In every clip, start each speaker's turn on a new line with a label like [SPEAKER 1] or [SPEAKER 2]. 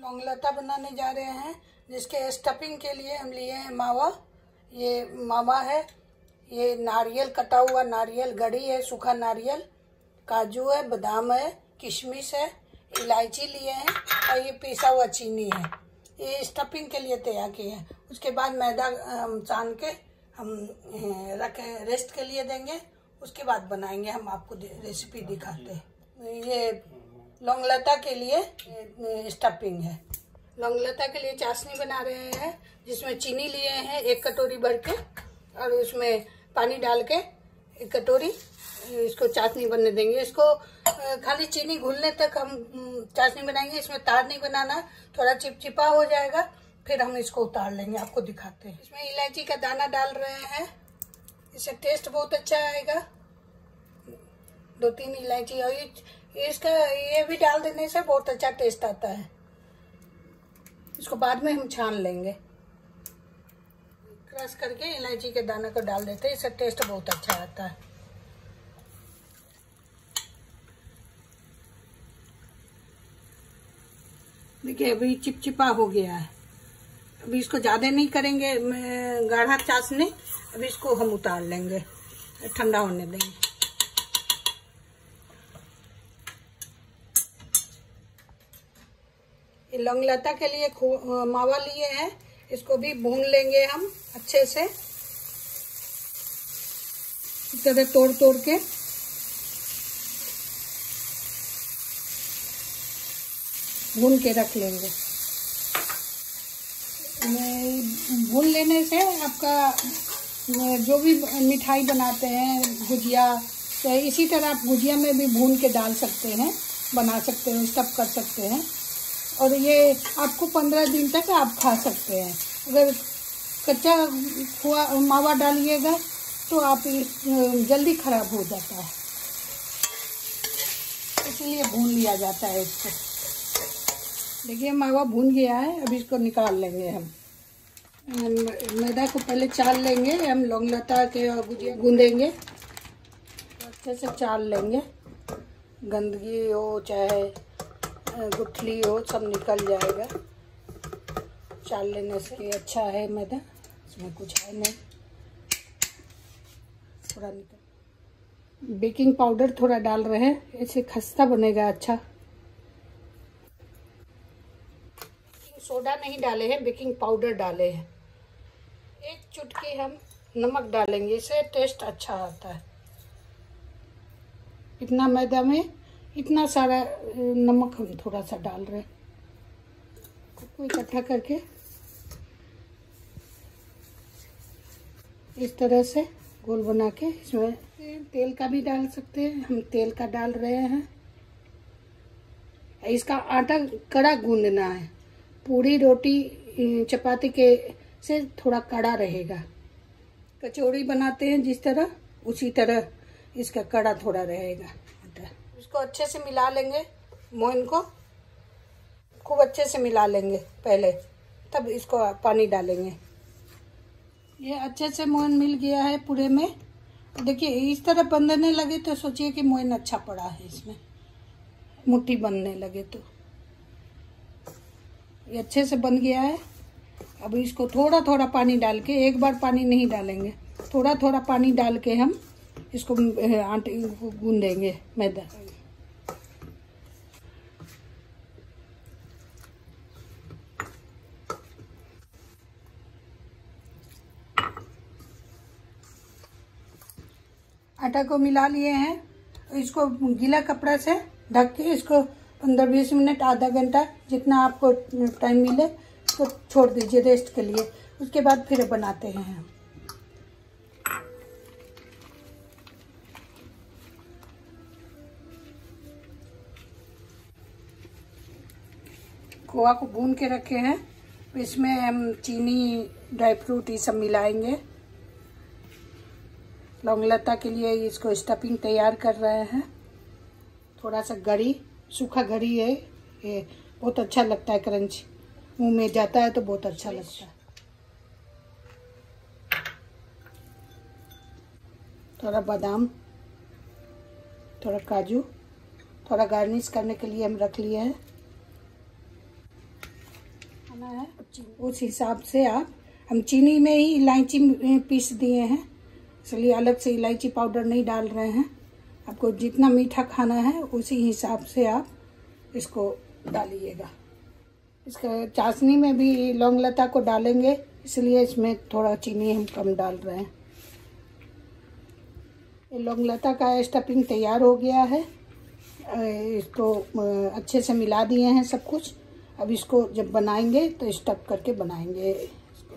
[SPEAKER 1] लौंगलता बनाने जा रहे हैं, जिसके स्टफिंग के लिए हम लिए हैं मावा। ये मावा है, ये नारियल, कटा हुआ नारियल, गड़ी है, सूखा नारियल, काजू है, बादाम है, किशमिश है, इलायची लिए हैं और ये पिसा हुआ चीनी है। ये स्टफिंग के लिए तैयार किए हैं। उसके बाद मैदा सान के हम रेस्ट के लिए देंगे। उसके बाद बनाएंगे, हम आपको रेसिपी दिखाते हैं। ये लौंगलता के लिए स्टफिंग है। लौंगलता के लिए चाशनी बना रहे हैं, जिसमें चीनी लिए हैं 1 कटोरी भर के और उसमें पानी डाल के 1 कटोरी इसको चाशनी बनने देंगे। इसको खाली चीनी घुलने तक हम चाशनी बनाएंगे। इसमें तार नहीं बनाना, थोड़ा चिपचिपा हो जाएगा, फिर हम इसको उतार लेंगे, आपको दिखाते हैं। इसमें इलायची का दाना डाल रहे हैं, इससे टेस्ट बहुत अच्छा आएगा। 2-3 इलायची, और इसका ये भी डाल देने से बहुत अच्छा टेस्ट आता है। इसको बाद में हम छान लेंगे। क्रश करके इलायची के दाना को डाल देते हैं, इससे टेस्ट बहुत अच्छा आता है। देखिए अभी चिपचिपा हो गया है। अभी इसको ज्यादा नहीं करेंगे गाढ़ा चाशनी। अभी इसको हम उतार लेंगे, ठंडा होने देंगे। ये लौंगलता के लिए मावा लिए हैं, इसको भी भून लेंगे हम अच्छे से, इस तरह तोड़ के। भून के रख लेंगे। भून लेने से आपका जो भी मिठाई बनाते हैं, गुजिया, तो इसी तरह आप गुजिया में भी भून के डाल सकते हैं, बना सकते हैं, स्टफ कर सकते हैं। और ये आपको 15 दिन तक आप खा सकते हैं। अगर कच्चा खोआ मावा डालिएगा तो आप जल्दी खराब हो जाता है, इसीलिए भून लिया जाता है इसको। देखिए मावा भून गया है, अभी इसको निकाल लेंगे हम। मैदा को पहले चाल लेंगे, हम लौंगलता के गुजिया गूंदेंगे, अच्छे से चाल लेंगे। गंदगी हो चाहे गुठली हो, सब निकल जाएगा चाल लेने से। ये अच्छा है मैदा, इसमें कुछ है नहीं, थोड़ा निकल। बेकिंग पाउडर थोड़ा डाल रहे हैं, ऐसे खस्ता बनेगा अच्छा। सोडा नहीं डाले हैं, बेकिंग पाउडर डाले हैं। 1 चुटकी हम नमक डालेंगे, इससे टेस्ट अच्छा आता है। इतना मैदा में इतना सारा नमक हम थोड़ा सा डाल रहे हैं। इसको इकट्ठा करके इस तरह से गोल बना के, इसमें तेल का भी डाल सकते हैं, हम तेल का डाल रहे हैं। इसका आटा कड़ा गूंदना है, पूरी रोटी चपाती के से थोड़ा कड़ा रहेगा। कचौड़ी बनाते हैं जिस तरह, उसी तरह इसका कड़ा थोड़ा रहेगा आटा। इसको अच्छे से मिला लेंगे, मोइन को खूब अच्छे से मिला लेंगे पहले, तब इसको पानी डालेंगे। ये अच्छे से मोइन मिल गया है पूरे में। देखिए इस तरह बंधने लगे तो सोचिए कि मोइन अच्छा पड़ा है। इसमें मुट्ठी बनने लगे तो ये अच्छे से बन गया है। अब इसको थोड़ा थोड़ा पानी डाल के, एक बार पानी नहीं डालेंगे, थोड़ा थोड़ा पानी डाल के हम इसको आटे को गूंदेंगे मैदा। आटा को मिला लिए हैं, इसको गीला कपड़ा से ढक के इसको 15-20 मिनट, आधा घंटा, जितना आपको टाइम मिले, इसको छोड़ दीजिए रेस्ट के लिए। उसके बाद फिर बनाते हैं हम। खोआ को भून के रखे हैं, इसमें हम चीनी, ड्राई फ्रूट ये सब मिलाएंगे। लौंगलता के लिए इसको स्टफिंग तैयार कर रहे हैं। थोड़ा सा गरी, सूखा गरी है, ये बहुत अच्छा लगता है, क्रंच मुंह में जाता है तो बहुत अच्छा लगता है। थोड़ा बादाम, थोड़ा काजू, थोड़ा गार्निश करने के लिए हम रख लिए हैं। खाना है उस हिसाब से हम चीनी में ही इलायची पीस दिए हैं, इसलिए अलग से इलायची पाउडर नहीं डाल रहे हैं। आपको जितना मीठा खाना है उसी हिसाब से आप इसको डालिएगा। इसका चाशनी में भी लौंग लता को डालेंगे, इसलिए इसमें थोड़ा चीनी हम कम डाल रहे हैं। ये लौंग लता का स्टफिंग तैयार हो गया है। इसको अच्छे से मिला दिए हैं सब कुछ। अब इसको जब बनाएंगे तो स्टफ करके बनाएंगे इसको।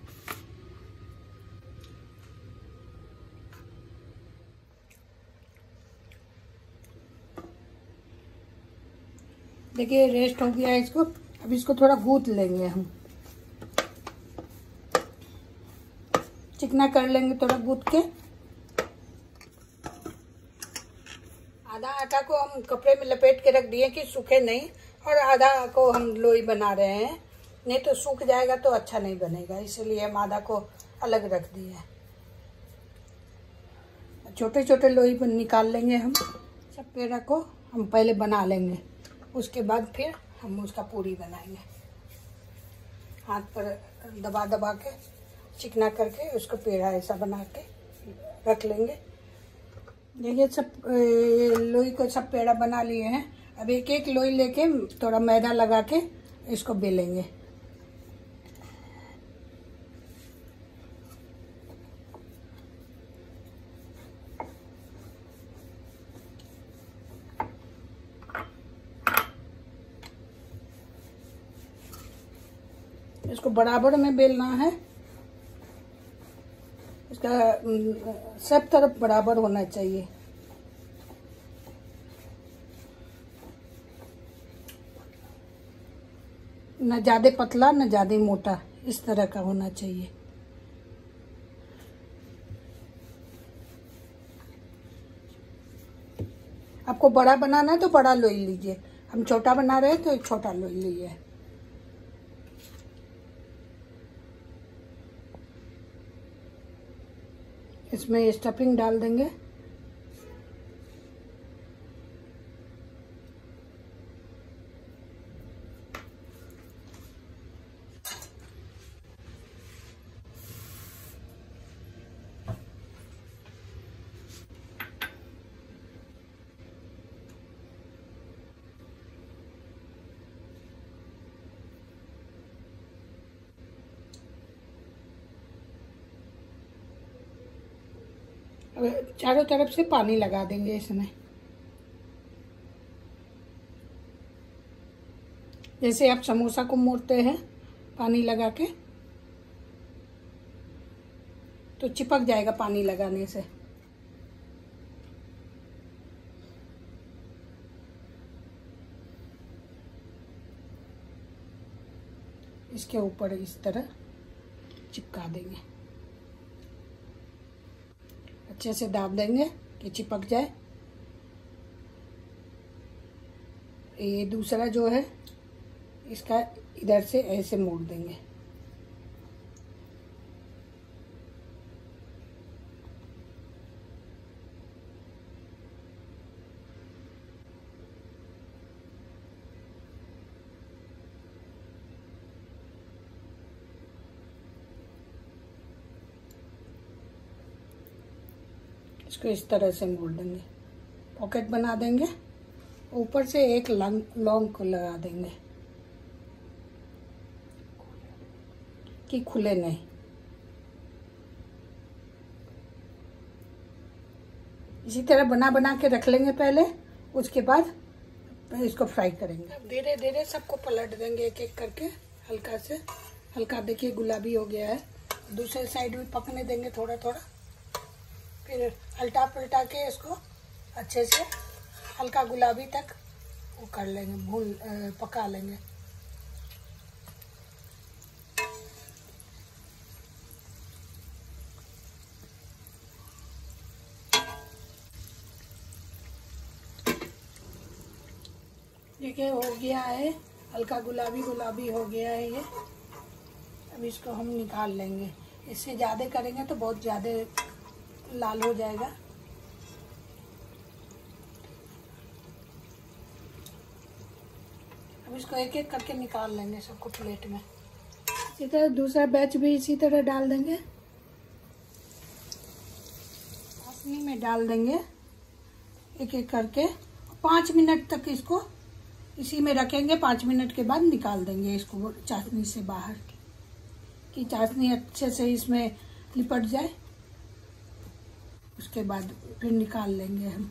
[SPEAKER 1] देखिए रेस्ट हो गया है इसको। अब इसको थोड़ा गूंथ लेंगे, हम चिकना कर लेंगे थोड़ा गूंथ के। आधा आटा को हम कपड़े में लपेट के रख दिए कि सूखे नहीं, और आधा को हम लोई बना रहे हैं, नहीं तो सूख जाएगा तो अच्छा नहीं बनेगा, इसलिए हम आधा को अलग रख दिए। छोटे छोटे लोई निकाल लेंगे हम। सब पेड़ा को हम पहले बना लेंगे, उसके बाद फिर हम उसका पूरी बनाएंगे। हाथ पर दबा दबा के चिकना करके उसको पेड़ा ऐसा बना के रख लेंगे। देखिए सब लोई को सब पेड़ा बना लिए हैं। अब एक एक लोई लेके थोड़ा मैदा लगा के इसको बेलेंगे। इसको बराबर में बेलना है, इसका सब तरफ बराबर होना चाहिए। न ज्यादा पतला न ज्यादा मोटा, इस तरह का होना चाहिए। आपको बड़ा बनाना है तो बड़ा लोई लीजिए, हम छोटा बना रहे हैं तो एक छोटा लोई लीजिए। इसमें स्टफिंग डाल देंगे। चारों तरफ से पानी लगा देंगे इसमें, जैसे आप समोसा को मोड़ते हैं पानी लगा के, तो चिपक जाएगा पानी लगाने से। इसके ऊपर इस तरह चिपका देंगे, अच्छे से दाब देंगे कि चिपक जाए। ये दूसरा जो है इसका इधर से ऐसे मोड़ देंगे। इसको इस तरह से मोड़ देंगे, पॉकेट बना देंगे। ऊपर से एक लौंग को लगा देंगे कि खुले नहीं। इसी तरह बना बना के रख लेंगे पहले, उसके बाद इसको फ्राई करेंगे। धीरे धीरे सबको पलट देंगे एक एक करके, हल्का से हल्का। देखिए गुलाबी हो गया है, दूसरे साइड भी पकने देंगे थोड़ा थोड़ा। फिर उल्टा पलटा के इसको अच्छे से हल्का गुलाबी तक वो कर लेंगे, पका लेंगे। देखिए हो गया है, हल्का गुलाबी गुलाबी हो गया है ये। अब इसको हम निकाल लेंगे। इससे ज़्यादा करेंगे तो बहुत ज़्यादा लाल हो जाएगा। अब इसको एक एक करके निकाल लेंगे सबको प्लेट में। इसी तरह दूसरा बैच भी इसी तरह डाल देंगे, चाशनी में डाल देंगे एक एक करके। 5 मिनट तक इसको इसी में रखेंगे। 5 मिनट के बाद निकाल देंगे इसको चाशनी से बाहर, कि चाशनी अच्छे से इसमें लिपट जाए। उसके बाद फिर निकाल लेंगे हम।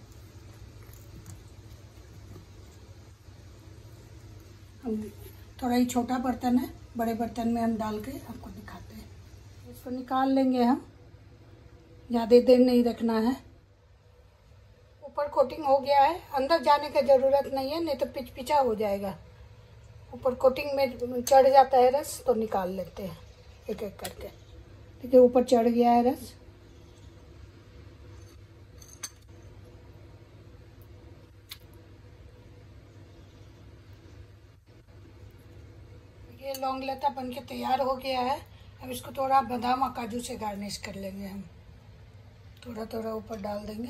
[SPEAKER 1] थोड़ा ही छोटा बर्तन है, बड़े बर्तन में हम डाल के आपको दिखाते हैं। इसको निकाल लेंगे हम, ज़्यादा देर नहीं रखना है। ऊपर कोटिंग हो गया है, अंदर जाने की ज़रूरत नहीं है, नहीं तो पिचपिचा हो जाएगा। ऊपर कोटिंग में चढ़ जाता है रस, तो निकाल लेते हैं एक एक करके। ठीक है, ऊपर चढ़ गया है रस। ये लौंग लता बन के तैयार हो गया है। अब इसको थोड़ा बादाम और काजू से गार्निश कर लेंगे हम। थोड़ा थोड़ा ऊपर डाल देंगे।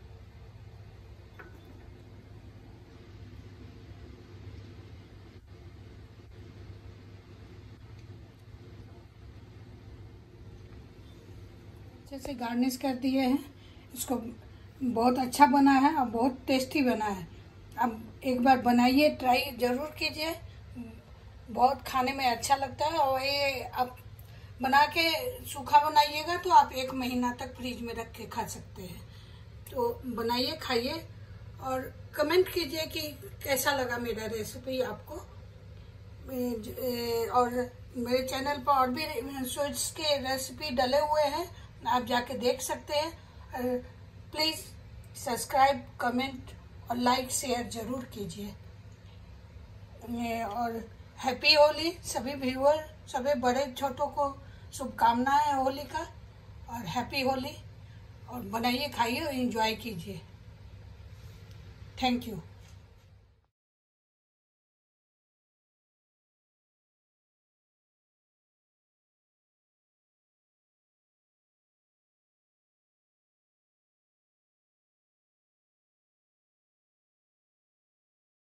[SPEAKER 1] अच्छे से गार्निश कर दिए हैं। इसको बहुत अच्छा बना है और बहुत टेस्टी बना है। अब एक बार बनाइए, ट्राई ज़रूर कीजिए, बहुत खाने में अच्छा लगता है। और ये आप बना के सूखा बनाइएगा तो आप 1 महीना तक फ्रिज में रख के खा सकते हैं। तो बनाइए, खाइए और कमेंट कीजिए कि कैसा लगा मेरा रेसिपी आपको। और मेरे चैनल पर और भी स्वीट्स के रेसिपी डले हुए हैं, आप जाके देख सकते हैं। प्लीज़ सब्सक्राइब, कमेंट और लाइक शेयर ज़रूर कीजिए। और हैप्पी होली सभी व्यूअर, सभी बड़े छोटों को शुभकामनाएं होली का, और हैप्पी होली। और बनाइए, खाइए और एंजॉय कीजिए। Thank you.